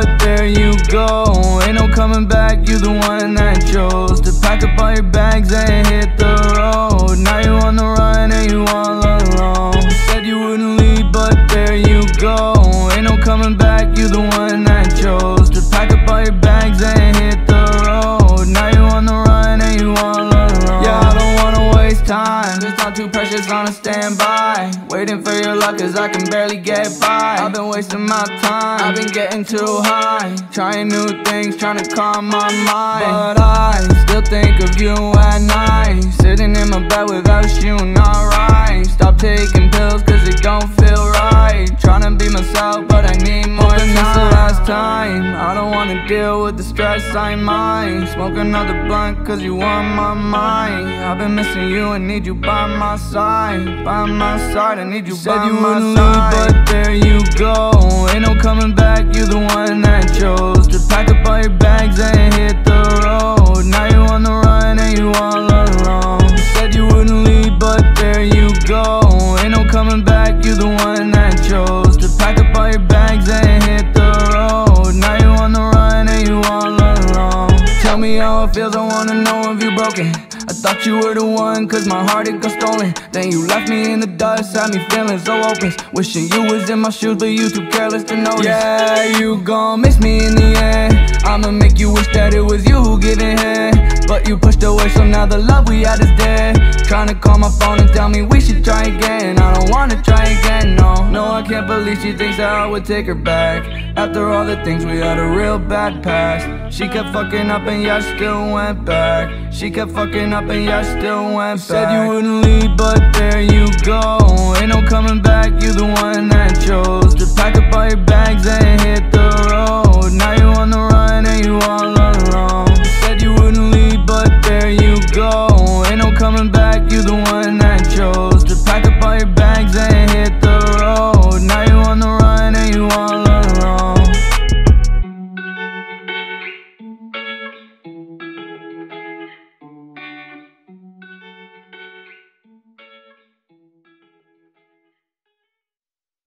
but there you go. Ain't no coming back, you the one that chose to pack up all your bags and hit the road. Now you on the run and you all alone. You said you wouldn't leave, but there you go. Ain't no coming back, you the one that chose to pack up all your bags and hit the road. Now you on the run and you all alone. Yeah, I don't wanna waste time, this time too precious on a standby. Waiting for your luck cause I can barely get by. I've been wasting my time, I've been getting too high, trying new things, trying to calm my mind. But I still think of you at night, sitting in my bed without you, not right. Stop taking pills cause it don't feel right. Trying to be myself but I need more time. This the last time, I don't wanna deal with the stress I mind. Smoke another blunt cause you on my mind. I've been missing you and need you by my side. By my side, I need you by my side. But there you go, ain't no coming back, you the one that chose to pack up all your bags and hit the road. Now you on the run and you all alone. You said you wouldn't leave, but there you go. Ain't no coming back, you the one that chose to pack up all your bags and hit the road. Now you on the run and you all alone. Tell me how it feels, I wanna know if you broken. I thought you were the one cause my heart it got stolen. Then you left me in the dust, had me feeling so hopeless. Wishing you was in my shoes but you too careless to notice. Yeah, you gon' miss me in the end. I'ma make you wish that it was you who giving head, but you pushed away so now the love we had is dead. Tryna call my phone and tell me we should try again. I don't wanna try again, no. No, I can't believe she thinks that I would take her back. After all the things we had a real bad past. She kept fucking up and yeah, I still went back. She kept fucking up and yeah, I still went back. Said you wouldn't leave, but there you go. Ain't no coming back, you the one that chose